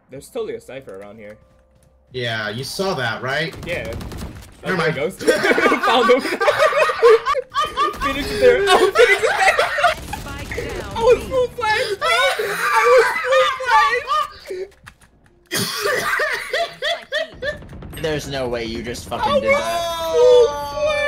There's totally a cipher around here. Yeah, you saw that, right? Yeah. Never mind. Goes. Found him. Phoenix is there. Oh, Phoenix is there. I was full flash, bro. I was full flash. There's no way you just fucking did that. Full flash.